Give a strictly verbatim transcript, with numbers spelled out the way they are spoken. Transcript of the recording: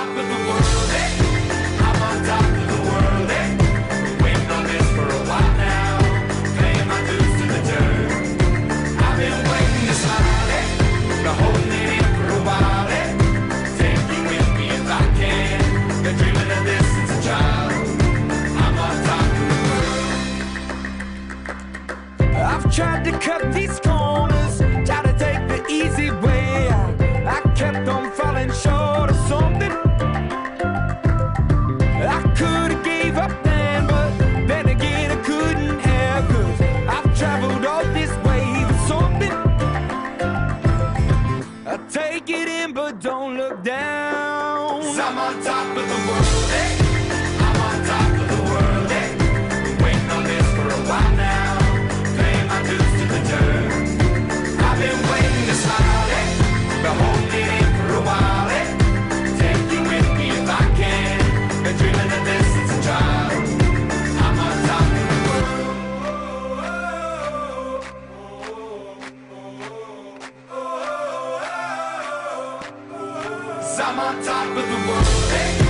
top of the world, hey. I'm on top of the world, hey. Been waiting on this for a while now, paying my dues to the dirt. I've been waiting this long, hey. Been holding it in for a while, hey. Take you with me if I can. Been dreaming of this since a child. I'm on top of the world. I've tried to cut these corners, tried to take the easy way out. I kept on falling short of something. I could've gave up then, but then again I couldn't have, 'cause I've traveled all this way for something. I take it in but don't look down. 'Cause I'm on top of the world, hey. I'm on top of the world, hey. Been waiting on this for a while now, paying my dues to the dirt. I've been waiting this long, hey. Been holding it in for a while, hey. Take you with me if I can. Been dreaming of this since a child. I'm on top of the world. 'Cause I'm on top of the world, hey.